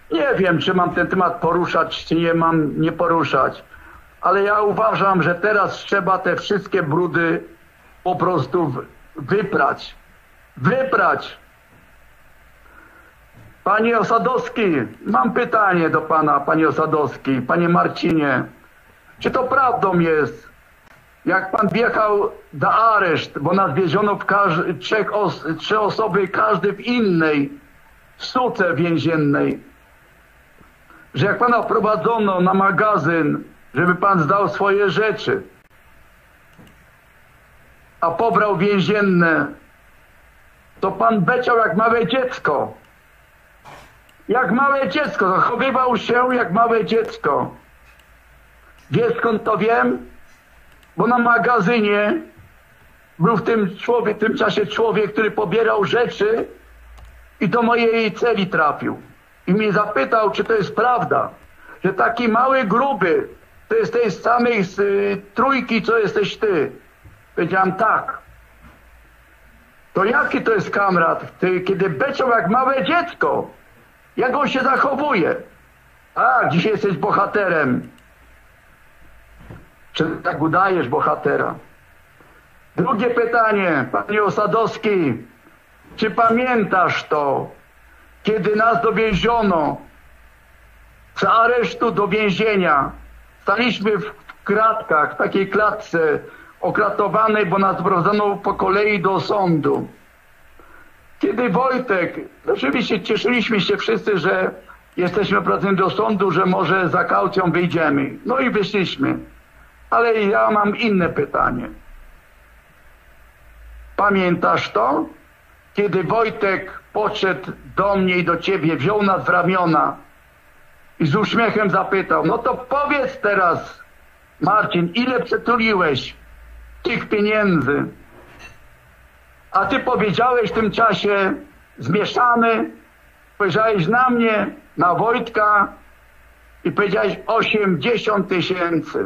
Nie wiem, czy mam ten temat poruszać, czy nie mam nie poruszać, ale ja uważam, że teraz trzeba te wszystkie brudy po prostu wyprać. Wyprać. Panie Osadowski, mam pytanie do pana, panie Osadowski, panie Marcinie. Czy to prawdą jest, jak pan wjechał do areszt, bo nas wieziono w trzy osoby, każdy w innej suce więziennej, że jak pana wprowadzono na magazyn, żeby pan zdał swoje rzeczy, a pobrał więzienne, to pan beciał jak małe dziecko. Jak małe dziecko, zachowywał się jak małe dziecko. Wiesz skąd to wiem? Bo na magazynie był w tym czasie człowiek, który pobierał rzeczy i do mojej celi trafił. I mnie zapytał, czy to jest prawda, że taki mały, gruby, to jest tej samej trójki, co jesteś ty. Powiedziałem tak. To jaki to jest kamrat, kiedy beczą jak małe dziecko? Jak on się zachowuje? A, dzisiaj jesteś bohaterem. Czy tak udajesz bohatera? Drugie pytanie, panie Osadowski. Czy pamiętasz to, kiedy nas dowieziono z aresztu do więzienia? Staliśmy w kratkach, w takiej klatce okratowanej, bo nas wprowadzono po kolei do sądu. Kiedy Wojtek, oczywiście cieszyliśmy się wszyscy, że jesteśmy wprowadzeni do sądu, że może za kaucją wyjdziemy. No i wyszliśmy. Ale ja mam inne pytanie. Pamiętasz to? Kiedy Wojtek podszedł do mnie i do ciebie, wziął nas w ramiona i z uśmiechem zapytał, no to powiedz teraz, Marcin, ile przetuliłeś tych pieniędzy? A ty powiedziałeś w tym czasie zmieszany, spojrzałeś na mnie, na Wojtka i powiedziałeś 80 000.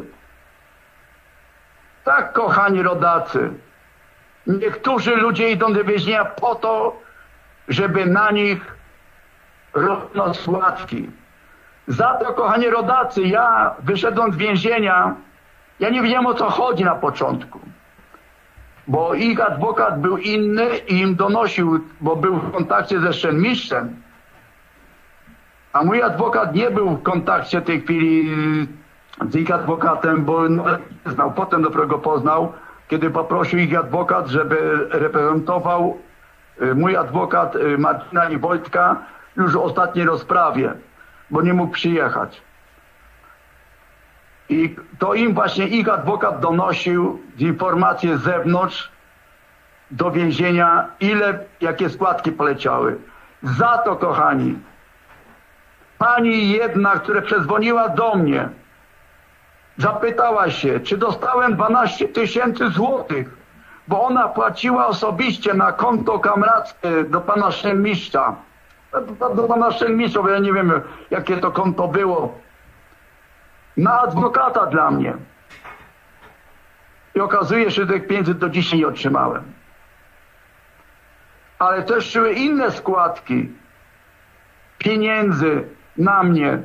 Tak, kochani rodacy, niektórzy ludzie idą do więzienia po to, żeby na nich rosną sławki. Za to, kochani rodacy, ja wyszedłem z więzienia, ja nie wiedziałem, o co chodzi na początku. Bo ich adwokat był inny i im donosił, bo był w kontakcie ze Sztenmistrzem. A mój adwokat nie był w kontakcie w tej chwili z ich adwokatem, bo nie znał. Potem dopiero go poznał, kiedy poprosił ich adwokat, żeby reprezentował mój adwokat Marcina i Wojtka już w ostatniej rozprawie, bo nie mógł przyjechać. I to im właśnie ich adwokat donosił informacje z zewnątrz do więzienia, jakie składki poleciały. Za to, kochani, pani jedna, która przedzwoniła do mnie, zapytała się, czy dostałem 12 000 złotych, bo ona płaciła osobiście na konto kamrackie do pana Sztenmistrza. Do pana Sztenmistrza, bo ja nie wiem, jakie to konto było. Na adwokata dla mnie. I okazuje się, że tych pieniędzy do dzisiaj nie otrzymałem. Ale też były inne składki pieniędzy na mnie.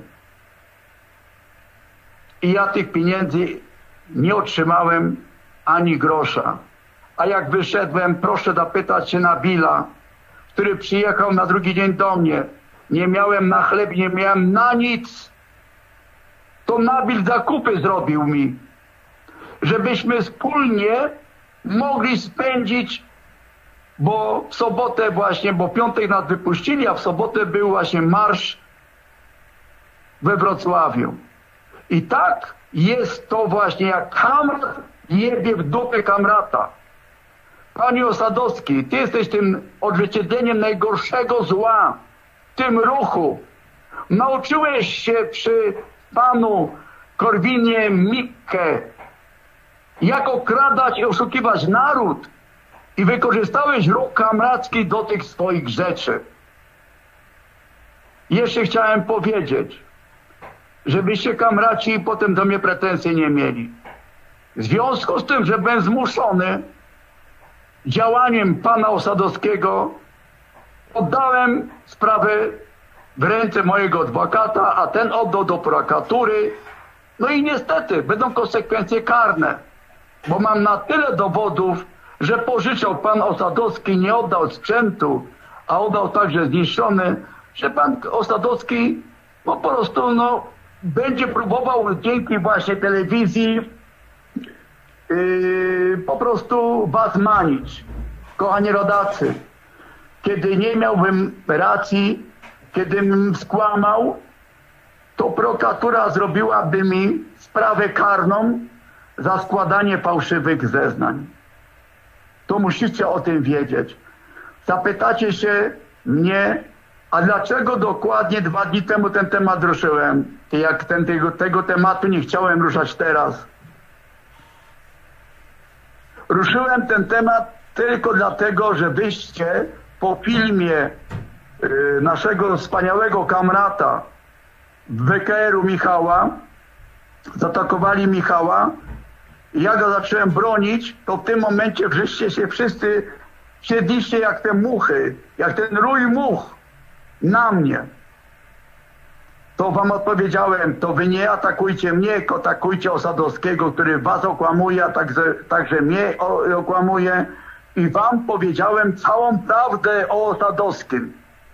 I ja tych pieniędzy nie otrzymałem ani grosza. A jak wyszedłem, proszę zapytać się Nabila, który przyjechał na drugi dzień do mnie. Nie miałem na chleb, nie miałem na nic. To Nabil zakupy zrobił mi, żebyśmy wspólnie mogli spędzić, bo w sobotę właśnie, bo w piątek nas wypuścili, a w sobotę był właśnie marsz we Wrocławiu. I tak jest to właśnie, jak kamrat jebie w dupę kamrata. Panie Osadowski, ty jesteś tym odzwierciedleniem najgorszego zła, w tym ruchu. Nauczyłeś się przy panu Korwinie Mikke, jak okradać i oszukiwać naród, i wykorzystałeś ruch kamracki do tych swoich rzeczy. Jeszcze chciałem powiedzieć, żebyście kamraci potem do mnie pretensji nie mieli. W związku z tym, że byłem zmuszony działaniem pana Osadowskiego, oddałem sprawę w ręce mojego adwokata, a ten oddał do prokuratury. No i niestety będą konsekwencje karne, bo mam na tyle dowodów, że pożyczał pan Osadowski, nie oddał sprzętu, a oddał także zniszczony, że pan Osadowski po prostu będzie próbował dzięki właśnie telewizji po prostu was manić. Kochani rodacy, kiedy nie miałbym racji, kiedym skłamał, to prokuratura zrobiłaby mi sprawę karną za składanie fałszywych zeznań. To musicie o tym wiedzieć. Zapytacie się mnie, a dlaczego dokładnie 2 dni temu ten temat ruszyłem? Jak tego tematu nie chciałem ruszać teraz. Ruszyłem ten temat tylko dlatego, że wyście po filmie naszego wspaniałego kamrata WKR-u Michała, zaatakowali Michała i ja go zacząłem bronić, to w tym momencie żeście się wszyscy siedliście jak te muchy, jak ten rój much na mnie. To wam odpowiedziałem, to wy nie atakujcie mnie, tylko atakujcie Osadowskiego, który was okłamuje, a także mnie okłamuje. I wam powiedziałem całą prawdę o Osadowskim.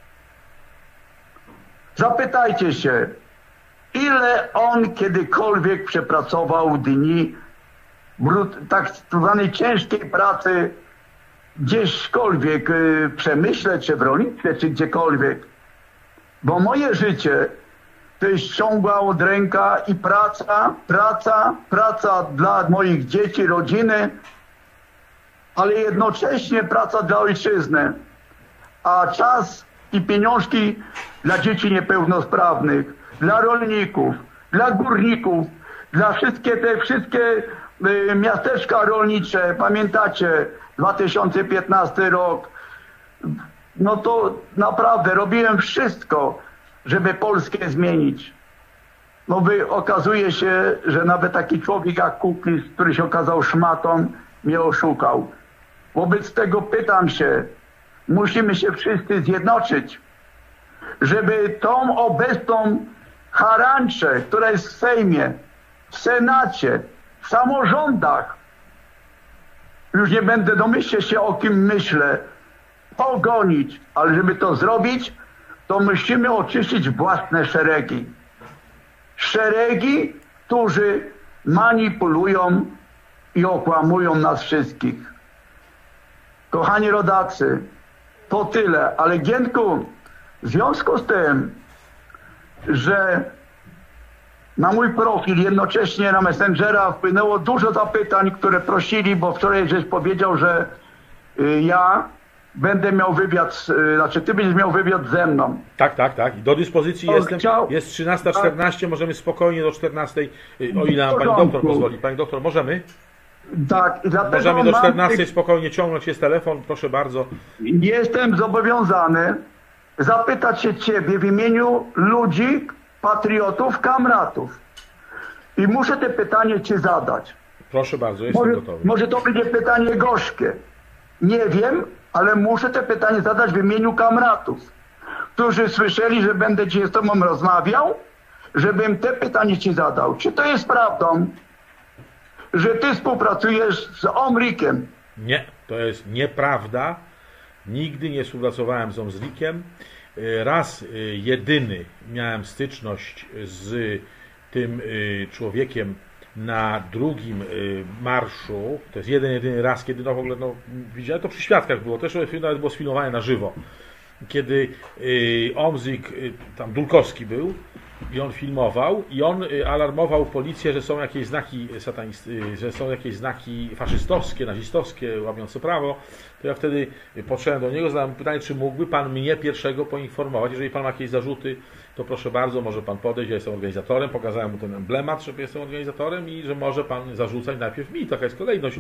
Zapytajcie się, ile on kiedykolwiek przepracował dni tak zwanej ciężkiej pracy gdzieśkolwiek, w przemyśle, czy w rolnictwie, czy gdziekolwiek. Bo moje życie to jest ciągła odręka i praca dla moich dzieci, rodziny, ale jednocześnie praca dla ojczyzny. A czas i pieniążki dla dzieci niepełnosprawnych, dla rolników, dla górników, dla wszystkie miasteczka rolnicze, pamiętacie, 2015 rok, no to naprawdę robiłem wszystko, żeby Polskę zmienić. No okazuje się, że nawet taki człowiek jak Kukiz, który się okazał szmatą, mnie oszukał. Wobec tego pytam się, musimy się wszyscy zjednoczyć, żeby tą obecną haranczę, która jest w Sejmie, w Senacie, w samorządach, już nie będę domyśleć się, o kim myślę, pogonić, ale żeby to zrobić, to musimy oczyścić własne szeregi. Szeregi, którzy manipulują i okłamują nas wszystkich. Kochani rodacy, to tyle, ale Gienku, w związku z tym, że na mój profil jednocześnie na Messengera wpłynęło dużo zapytań, które prosili, bo wczoraj żeś powiedział, że ja będę miał wywiad, znaczy ty będziesz miał wywiad ze mną. Tak. Do dyspozycji jestem. Jest 13:14, możemy spokojnie do 14:00, o ile nam pani doktor pozwoli. Pani doktor, możemy? Tak, i dlatego możemy do 14:00 spokojnie ciągnąć, jest telefon, proszę bardzo. Jestem zobowiązany zapytać się ciebie w imieniu ludzi, patriotów, kamratów. I muszę te pytanie ci zadać. Proszę bardzo, jestem gotowy. Może to będzie pytanie gorzkie. Nie wiem, ale muszę te pytanie zadać w imieniu kamratów, którzy słyszeli, że będę dzisiaj z tobą rozmawiał, żebym te pytanie ci zadał. Czy to jest prawdą, że ty współpracujesz z Omrikiem? Nie, to jest nieprawda. Nigdy nie współpracowałem z Omrikiem. Raz jedyny miałem styczność z tym człowiekiem na drugim marszu. To jest jedyny raz, kiedy w ogóle widziałem, to przy świadkach było, też nawet było sfilmowane na żywo. Kiedy Omzik, tam Dulkowski był i on filmował i on alarmował policję, że są jakieś znaki że są jakieś znaki faszystowskie, nazistowskie, łamiące prawo. To ja wtedy podszedłem do niego, zadałem pytanie, czy mógłby pan mnie pierwszego poinformować, jeżeli pan ma jakieś zarzuty, to proszę bardzo, może pan podejść, ja jestem organizatorem, pokazałem mu ten emblemat, że jestem organizatorem i że może pan zarzucać najpierw mi, taka jest kolejność.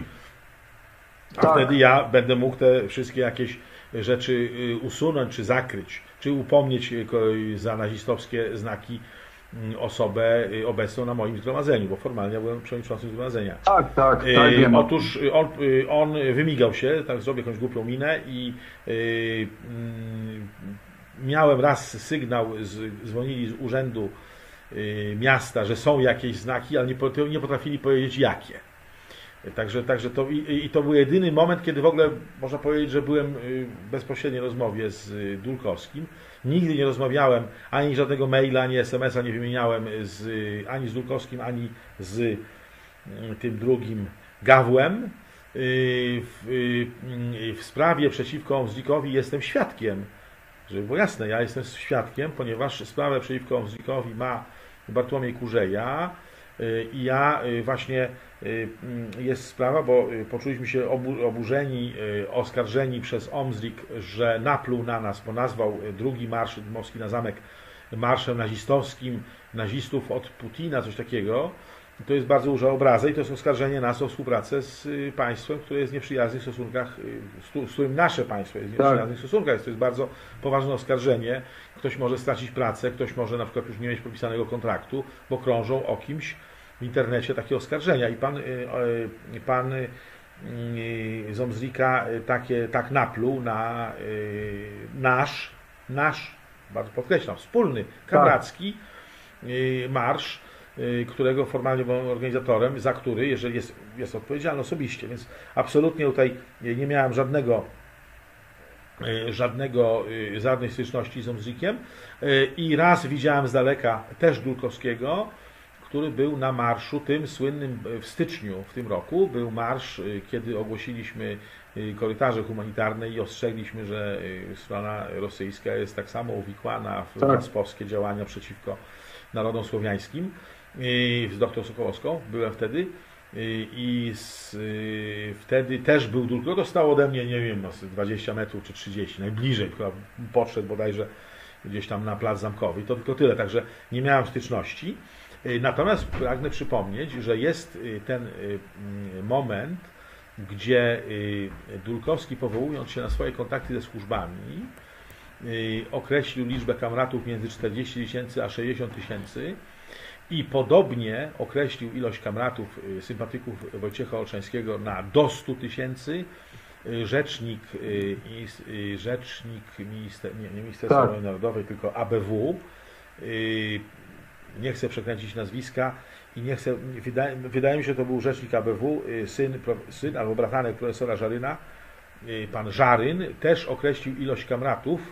A tak. Wtedy ja będę mógł te wszystkie jakieś rzeczy usunąć, czy zakryć, czy upomnieć za nazistowskie znaki osobę obecną na moim zgromadzeniu, bo formalnie ja byłem przewodniczącym zgromadzenia. Tak, wiem. Otóż on wymigał się, tak zrobił jakąś głupią minę i miałem raz sygnał, dzwonili z urzędu miasta, że są jakieś znaki, ale nie potrafili powiedzieć jakie. Także to był jedyny moment, kiedy w ogóle można powiedzieć, że byłem w bezpośredniej rozmowie z Dulkowskim. Nigdy nie rozmawiałem, ani żadnego maila, ani SMS-a nie wymieniałem ani z Dulkowskim, ani z tym drugim Gawłem. W sprawie przeciwko Omzlikowi jestem świadkiem. Żeby było jasne, ja jestem świadkiem, ponieważ sprawę przeciwko Omzlikowi ma Bartłomiej Kurzeja i ja właśnie jest sprawa, bo poczuliśmy się oburzeni, oskarżeni przez Omzlik, że napluł na nas, bo nazwał drugi marsz Dmowski na Zamek marszem nazistowskim, nazistów od Putina, coś takiego. To jest bardzo duża obraza i to jest oskarżenie nas o współpracę z państwem, które jest w nieprzyjaznych stosunkach, z którym nasze państwo jest w nieprzyjaznych stosunkach. To jest bardzo poważne oskarżenie. Ktoś może stracić pracę, ktoś może na przykład już nie mieć podpisanego kontraktu, bo krążą o kimś w internecie takie oskarżenia. I pan z Omzlika tak napluł na nasz, bardzo podkreślam, wspólny, kamracki marsz, którego formalnie byłem organizatorem, za który, jeżeli jest odpowiedzialny osobiście, więc absolutnie tutaj nie miałem żadnej styczności z Omzlikiem i raz widziałem z daleka też Dulkowskiego, który był na marszu tym słynnym w styczniu w tym roku. Był marsz, kiedy ogłosiliśmy korytarze humanitarne i ostrzegliśmy, że strona rosyjska jest tak samo uwikłana w nazistowskie działania przeciwko narodom słowiańskim. Z dr Sokołowską byłem wtedy i wtedy też był Dulko. Dostał ode mnie, nie wiem, 20 metrów czy 30, najbliżej, chyba podszedł bodajże gdzieś tam na plac Zamkowy. To tylko tyle, także nie miałem styczności. Natomiast pragnę przypomnieć, że jest ten moment, gdzie Dulkowski, powołując się na swoje kontakty ze służbami, określił liczbę kamratów między 40 000 a 60 000 i podobnie określił ilość kamratów, sympatyków Wojciecha Olszańskiego do 100 000. Rzecznik Ministerstwa Obrony Narodowej, tylko ABW, nie chcę przekręcić nazwiska i nie chcę, wydaje mi się, że to był rzecznik ABW, syn albo bratanek profesora Żaryna, pan Żaryn, też określił ilość kamratów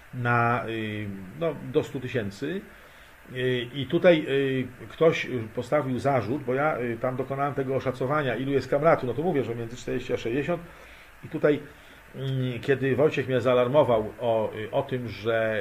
do 100 000. I tutaj ktoś postawił zarzut, bo ja tam dokonałem tego oszacowania, ilu jest kamratów, no to mówię, że między 40 a 60. I tutaj, kiedy Wojciech mnie zaalarmował o tym, że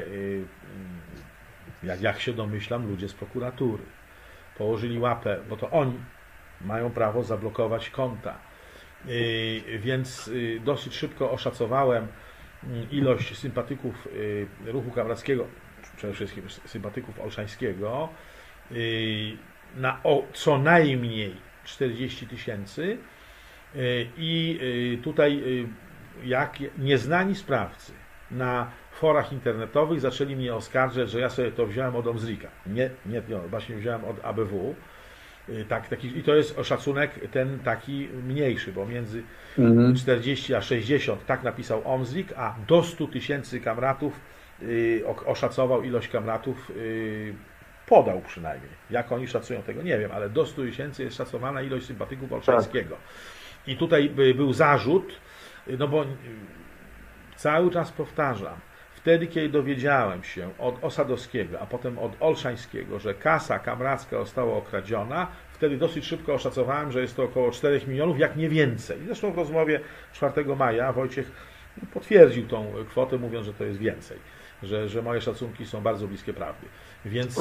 jak się domyślam, ludzie z prokuratury położyli łapę, bo to oni mają prawo zablokować konta. Więc dosyć szybko oszacowałem ilość sympatyków ruchu kamrackiego, przede wszystkim sympatyków Olszańskiego, na co najmniej 40 000 i tutaj jak nieznani sprawcy na forach internetowych zaczęli mnie oskarżać, że ja sobie to wziąłem od Omzlika. Nie, właśnie wziąłem od ABW. I to jest szacunek ten taki mniejszy, bo między 40 a 60, tak napisał Omzlik, a do 100 000 kamratów oszacował ilość kamratów, podał przynajmniej. Jak oni szacują tego, nie wiem, ale do 100 000 jest szacowana ilość sympatyków Olszańskiego. I tutaj był zarzut, no bo cały czas powtarzam, wtedy, kiedy dowiedziałem się od Osadowskiego, a potem od Olszańskiego, że kasa kamracka została okradziona, wtedy dosyć szybko oszacowałem, że jest to około 4 milionów, jak nie więcej. Zresztą w rozmowie 4 maja Wojciech potwierdził tą kwotę, mówiąc, że to jest więcej, że moje szacunki są bardzo bliskie prawdy. Więc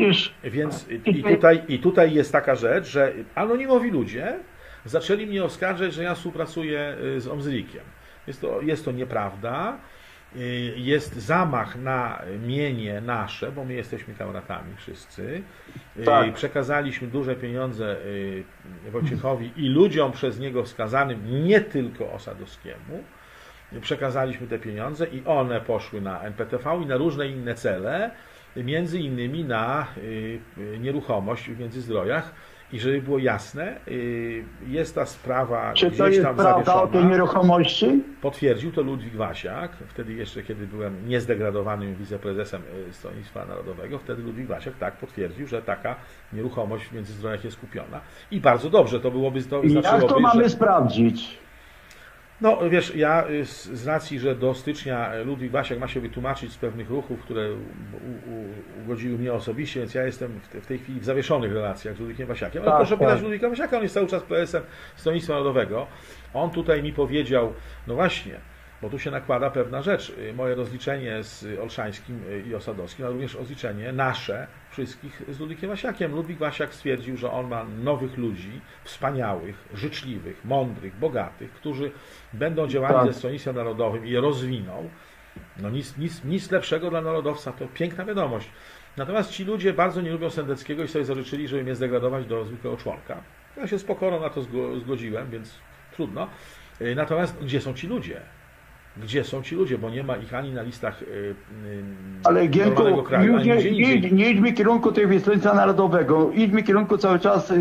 i tutaj jest taka rzecz, że anonimowi ludzie zaczęli mnie oskarżać, że ja współpracuję z Omzlikiem. Jest to nieprawda. Jest zamach na mienie nasze, bo my jesteśmy kamratami wszyscy. Tak. Przekazaliśmy duże pieniądze Wojciechowi i ludziom przez niego wskazanym, nie tylko Osadowskiemu. Przekazaliśmy te pieniądze i one poszły na NPTV i na różne inne cele, między innymi na nieruchomość w Międzyzdrojach. I żeby było jasne, jest ta sprawa Czy to gdzieś jest tam prawda o tej zawieszona. nieruchomości? Potwierdził to Ludwik Wasiak, wtedy jeszcze, kiedy byłem niezdegradowanym wiceprezesem Stronnictwa Narodowego, wtedy Ludwik Wasiak tak potwierdził, że taka nieruchomość w Międzyzdrojach jest kupiona. I bardzo dobrze, to byłoby, to I znaczyłoby, jak to mamy że... sprawdzić? No wiesz, ja z racji, że do stycznia Ludwik Wasiak ma się wytłumaczyć z pewnych ruchów, które ugodziły mnie osobiście, więc ja jestem w tej chwili w zawieszonych relacjach z Ludwikiem Wasiakiem. Ale Tak, proszę pytać tak. Ludwika Wasiaka, on jest cały czas prezesem Stronnictwa Narodowego. On tutaj mi powiedział, no właśnie, bo tu się nakłada pewna rzecz, moje rozliczenie z Olszańskim i Osadowskim, ale również rozliczenie nasze, wszystkich z Ludwikiem Wasiakiem. Ludwik Wasiak stwierdził, że on ma nowych ludzi, wspaniałych, życzliwych, mądrych, bogatych, którzy będą działali Tak. ze Stronnictwem Narodowym i je rozwiną. No nic lepszego dla narodowca, to piękna wiadomość. Natomiast ci ludzie bardzo nie lubią Sendeckiego i sobie zażyczyli, żeby mnie zdegradować do zwykłego członka. Ja się z pokorą na to zgodziłem, więc trudno. Natomiast gdzie są ci ludzie? Gdzie są ci ludzie? Bo nie ma ich ani na listach Ale Gienku, normalnego kraju, ani gdzie indziej. nie idźmy w kierunku tego Stronnictwa Narodowego, idźmy w kierunku cały czas,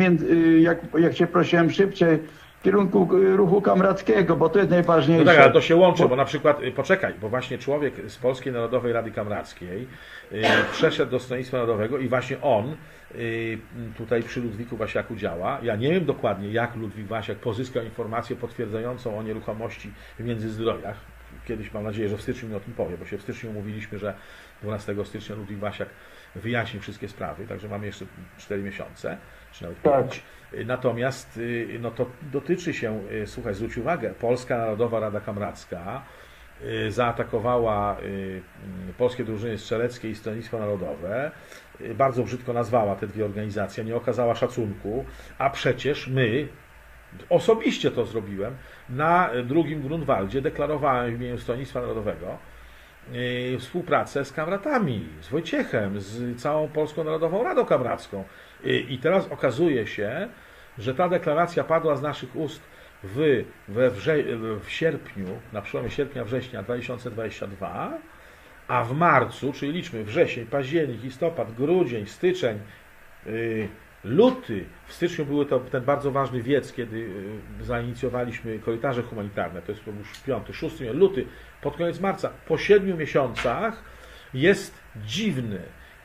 jak się prosiłem szybciej, w kierunku ruchu kamrackiego, bo to jest najważniejsze. No tak, ale to się łączy, bo na przykład, poczekaj, bo właśnie człowiek z Polskiej Narodowej Rady Kamrackiej przeszedł do Stronnictwa Narodowego i właśnie on tutaj przy Ludwiku Wasiaku działa. Ja nie wiem dokładnie, jak Ludwik Wasiak pozyskał informację potwierdzającą o nieruchomości w Międzyzdrojach. Kiedyś mam nadzieję, że w styczniu mi o tym powie, bo się w styczniu umówiliśmy, że 12 stycznia Ludwik Wasiak wyjaśni wszystkie sprawy, także mamy jeszcze 4 miesiące, czy nawet 5. Natomiast no to dotyczy się, słuchaj, zwróć uwagę, Polska Narodowa Rada Kamracka zaatakowała polskie drużyny strzeleckie i Stronnictwo Narodowe, bardzo brzydko nazwała te dwie organizacje, nie okazała szacunku, a przecież my, osobiście to zrobiłem, na drugim Grunwaldzie deklarowałem w imieniu Stronnictwa Narodowego współpracę z kamratami, z Wojciechem, z całą Polską Narodową Radą Kamracką. I teraz okazuje się, że ta deklaracja padła z naszych ust w sierpniu, na przełomie sierpnia-września 2022, a w marcu, czyli liczmy wrzesień, październik, listopad, grudzień, styczeń, luty, w styczniu był ten bardzo ważny wiec, kiedy zainicjowaliśmy korytarze humanitarne, to był już 5, 6, luty, pod koniec marca, po 7 miesiącach jest dziwny,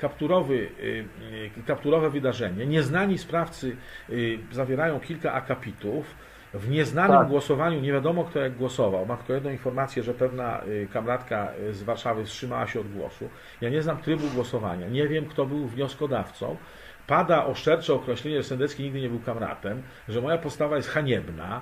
kapturowe wydarzenie. Nieznani sprawcy zawierają kilka akapitów. W nieznanym głosowaniu nie wiadomo, kto jak głosował. Mam tylko jedną informację, że pewna kamratka z Warszawy wstrzymała się od głosu. Ja nie znam trybu głosowania. Nie wiem, kto był wnioskodawcą. Pada oszczercze określenie, że Sendecki nigdy nie był kamratem, że moja postawa jest haniebna.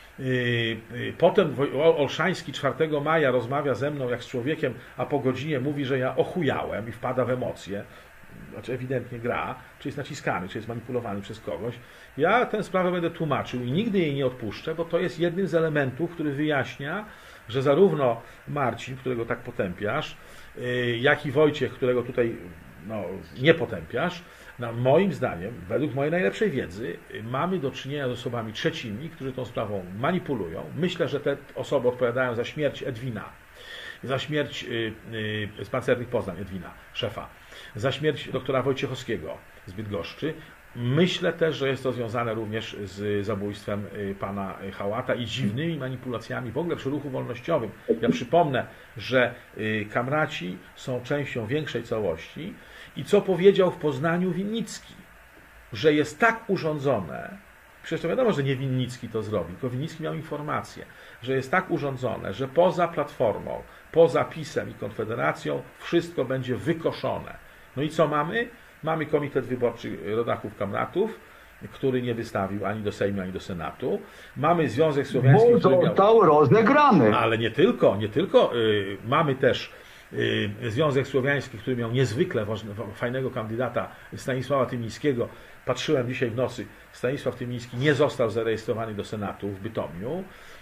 Potem Olszański 4 maja rozmawia ze mną jak z człowiekiem, a po godzinie mówi, że ja ochujałem i wpada w emocje. Znaczy ewidentnie gra, czy jest naciskany, czy jest manipulowany przez kogoś. Ja tę sprawę będę tłumaczył i nigdy jej nie odpuszczę, bo to jest jednym z elementów, który wyjaśnia, że zarówno Marcin, którego tak potępiasz, jak i Wojciech, którego tutaj nie potępiasz, moim zdaniem, według mojej najlepszej wiedzy, mamy do czynienia z osobami trzecimi, którzy tą sprawą manipulują. Myślę, że te osoby odpowiadają za śmierć Edwina, za śmierć z Pancernych Poznań, Edwina, szefa, za śmierć doktora Wojciechowskiego z Bydgoszczy. Myślę też, że jest to związane również z zabójstwem pana Hałata i dziwnymi manipulacjami w ogóle przy ruchu wolnościowym. Ja przypomnę, że kamraci są częścią większej całości i co powiedział w Poznaniu Winnicki, że jest tak urządzone, przecież to wiadomo, że nie Winnicki to zrobił, tylko Winnicki miał informację, że jest tak urządzone, że poza Platformą, poza PiS-em i Konfederacją wszystko będzie wykoszone. No i co mamy? Mamy Komitet Wyborczy Rodaków Kamratów, który nie wystawił ani do Sejmu, ani do Senatu. Mamy Związek Słowiański, który został rozegrany. Ale nie tylko. Mamy też Związek Słowiański, który miał niezwykle fajnego kandydata Stanisława Tymińskiego. Patrzyłem dzisiaj w nocy, Stanisław Tymiński nie został zarejestrowany do Senatu w Bytomiu.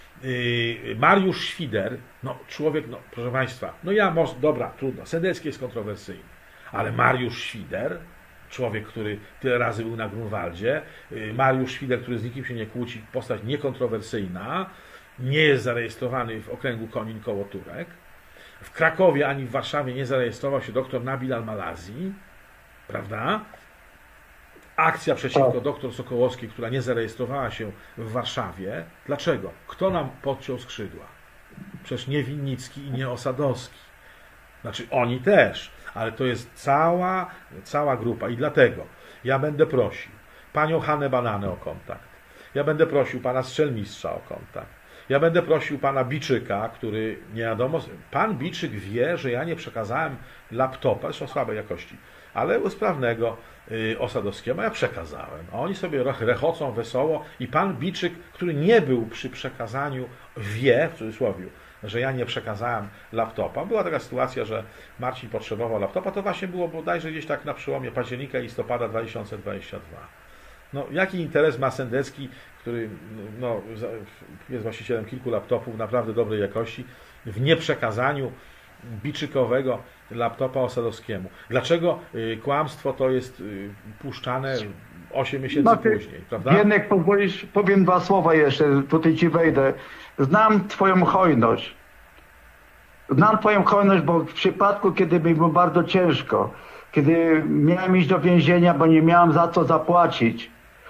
Mariusz Świder, człowiek, proszę Państwa, dobra, trudno, Sendecki jest kontrowersyjny, ale Mariusz Świder, człowiek, który tyle razy był na Grunwaldzie, Mariusz Świder, który z nikim się nie kłóci, postać niekontrowersyjna, nie jest zarejestrowany w okręgu Konin koło Turek. W Krakowie ani w Warszawie nie zarejestrował się dr Nabil Al-Malazi, prawda? akcja przeciwko dr Sokołowskiej, która nie zarejestrowała się w Warszawie. Dlaczego? Kto nam podciął skrzydła? Przecież nie Winnicki i nie Osadowski. Znaczy oni też, ale to jest cała grupa i dlatego ja będę prosił panią Hannę Bananę o kontakt. Ja będę prosił pana Strzelmistrza o kontakt. Ja będę prosił pana Biczyka, który nie wiadomo... Pan Biczyk wie, że ja nie przekazałem laptopa, zresztą słabej jakości, ale sprawnego Osadowskiemu, ja przekazałem. A oni sobie rechocą wesoło i pan Biczyk, który nie był przy przekazaniu, wie, w cudzysłowie, że ja nie przekazałem laptopa. Była taka sytuacja, że Marcin potrzebował laptopa, to właśnie było bodajże gdzieś tak na przełomie października i listopada 2022. No, jaki interes ma Sendecki, który no, jest właścicielem kilku laptopów naprawdę dobrej jakości, w nieprzekazaniu biczykowego laptopa Osadowskiemu? Dlaczego kłamstwo to jest puszczane 8 miesięcy później, prawda? Jednak pozwolisz, powiem 2 słowa jeszcze, tutaj ci wejdę. Znam twoją hojność. Znam twoją hojność, bo w przypadku, kiedy mi było bardzo ciężko, kiedy miałem iść do więzienia, bo nie miałem za co zapłacić,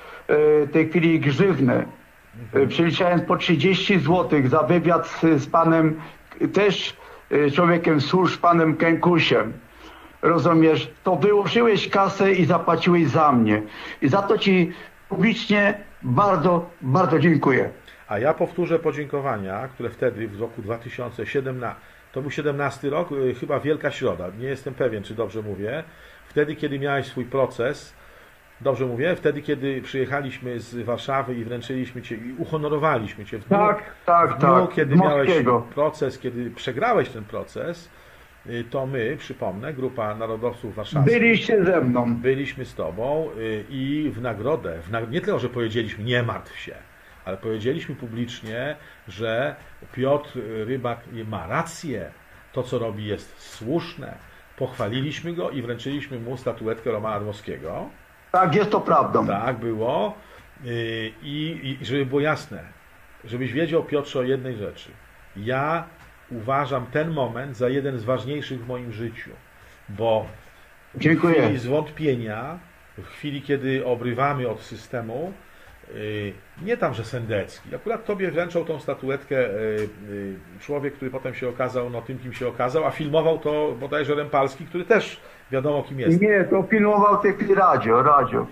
w tej chwili grzywnę, przeliczając po 30 zł za wywiad z panem, też człowiekiem służb, panem Kękusiem. Rozumiesz? To wyłożyłeś kasę i zapłaciłeś za mnie. I za to ci publicznie bardzo, bardzo dziękuję. A ja powtórzę podziękowania, które wtedy w roku 2017, to był 17 rok, chyba Wielka Środa, nie jestem pewien, czy dobrze mówię, wtedy, kiedy miałeś swój proces, dobrze mówię, wtedy, kiedy przyjechaliśmy z Warszawy i wręczyliśmy cię i uhonorowaliśmy cię w dniu, w dniu kiedy miałeś proces, kiedy przegrałeś ten proces, to my, przypomnę, grupa narodowców warszawskich, byliście ze mną. Byliśmy z tobą i w nagrodę, nie tylko, że powiedzieliśmy nie martw się, ale powiedzieliśmy publicznie, że Piotr Rybak ma rację, to co robi jest słuszne. Pochwaliliśmy go i wręczyliśmy mu statuetkę Romana Dmowskiego. Tak, jest to prawdą. Tak było. I żeby było jasne, żebyś wiedział, Piotrze, o jednej rzeczy. Ja uważam ten moment za jeden z ważniejszych w moim życiu, bo w chwili zwątpienia, w chwili, kiedy obrywamy od systemu, nie tam, że Sendecki. Akurat tobie wręczał tą statuetkę człowiek, który potem się okazał, no tym, kim się okazał, a filmował to bodajże Rempalski, który też wiadomo, kim jest. Nie, to filmował w tej chwili radio.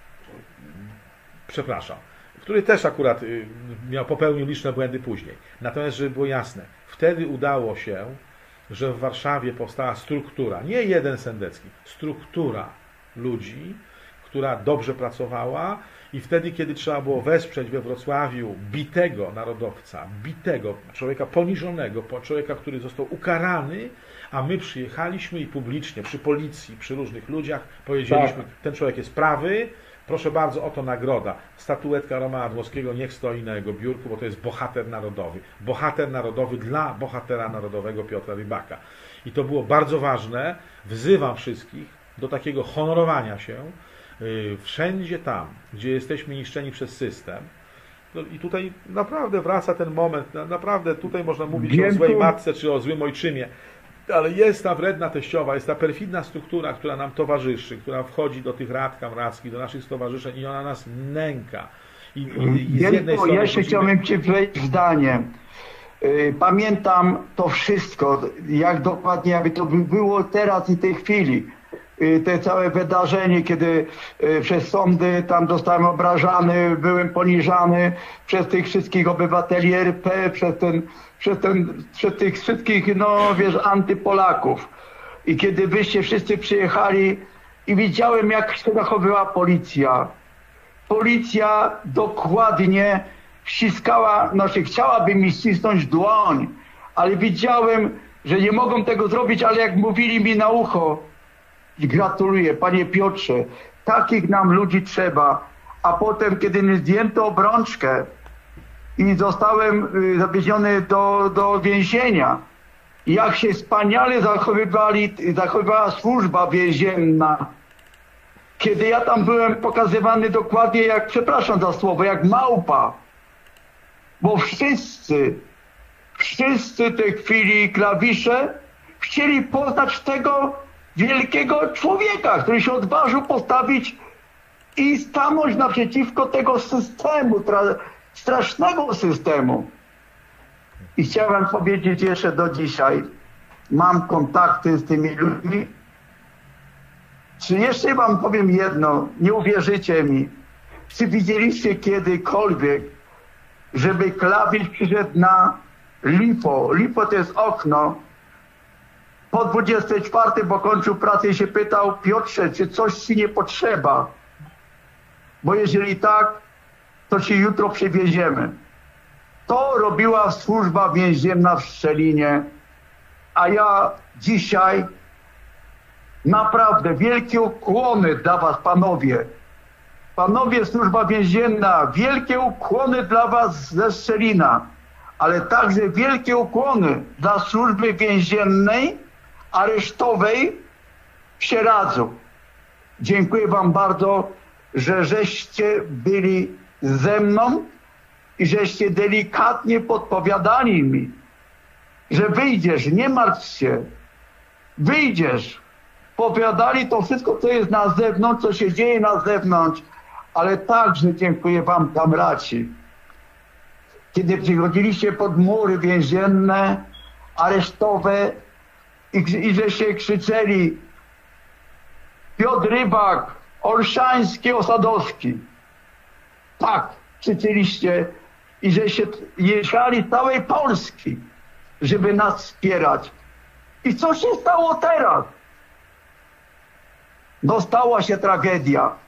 Przepraszam. Który też akurat popełnił liczne błędy później. Natomiast, żeby było jasne, wtedy udało się, że w Warszawie powstała struktura, nie jeden Sendecki, struktura ludzi, która dobrze pracowała i wtedy, kiedy trzeba było wesprzeć we Wrocławiu bitego narodowca, bitego człowieka poniżonego, człowieka, który został ukarany, a my przyjechaliśmy i publicznie przy policji, przy różnych ludziach powiedzieliśmy, ten człowiek jest prawy, proszę bardzo, oto nagroda. Statuetka Romana Dmowskiego niech stoi na jego biurku, bo to jest bohater narodowy. Bohater narodowy dla bohatera narodowego Piotra Rybaka. I to było bardzo ważne. Wzywam wszystkich do takiego honorowania się wszędzie tam, gdzie jesteśmy niszczeni przez system. No i tutaj naprawdę wraca ten moment, naprawdę tutaj można mówić o złej matce czy o złym ojczymie, ale jest ta wredna teściowa, jest ta perfidna struktura, która nam towarzyszy, która wchodzi do tych rad kamrackich, do naszych stowarzyszeń i ona nas nęka. I z jednej strony jeszcze chciałbym Ci wejść w zdanie. Pamiętam to wszystko, jak dokładnie jakby to było teraz i tej chwili. Te całe wydarzenie, kiedy przez sądy tam zostałem obrażany, byłem poniżany przez tych wszystkich obywateli RP, przez tych wszystkich, no wiesz, antypolaków. I kiedy wyście wszyscy przyjechali i widziałem, jak się zachowywała policja. Policja dokładnie ściskała, znaczy chciałaby mi ścisnąć dłoń, ale widziałem, że nie mogą tego zrobić, ale jak mówili mi na ucho, gratuluję, panie Piotrze, takich nam ludzi trzeba. A potem, kiedy mi zdjęto obrączkę i zostałem zawieziony do więzienia, jak się wspaniale zachowywała służba więzienna. Kiedy ja tam byłem pokazywany dokładnie jak, przepraszam za słowo, jak małpa. Bo wszyscy w tej chwili klawisze chcieli poznać tego wielkiego człowieka, który się odważył postawić i stanąć naprzeciwko tego systemu, strasznego systemu. I chciałem powiedzieć jeszcze do dzisiaj, mam kontakty z tymi ludźmi. Czy jeszcze wam powiem jedno, nie uwierzycie mi. Czy widzieliście kiedykolwiek, żeby klawisz przyszedł na LiPo? LiPo to jest okno. Po 24, bo kończył pracę i się pytał: Piotrze, czy coś ci nie potrzeba? Bo jeżeli tak, to ci jutro przywieziemy. To robiła służba więzienna w Szczelinie, a ja dzisiaj naprawdę wielkie ukłony dla was, panowie. Panowie, służba więzienna, wielkie ukłony dla was ze Szczelina, ale także wielkie ukłony dla służby więziennej, aresztowej w Sieradzu. Dziękuję wam bardzo, że żeście byli ze mną i żeście delikatnie podpowiadali mi, że wyjdziesz, nie martw się, wyjdziesz. Powiadali to wszystko, co jest na zewnątrz, co się dzieje na zewnątrz, ale także dziękuję wam, kamraci. Kiedy przychodziliście pod mury więzienne, aresztowe i żeście krzyczeli: Piotr Rybak, Olszański, Osadowski. Tak, krzyczeliście i żeście jechali z całej Polski, żeby nas wspierać. I co się stało teraz? No, stała się tragedia.